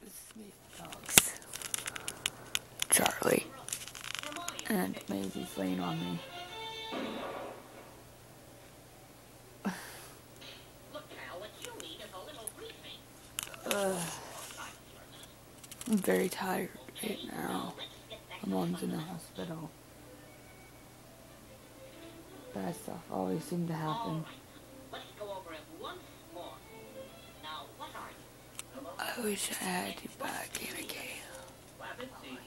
These dogs. Charlie. And Maisie's laying on me. I'm very tired right now. My mom's in the hospital. Bad stuff always seems to happen. I wish I had you back, Anakin.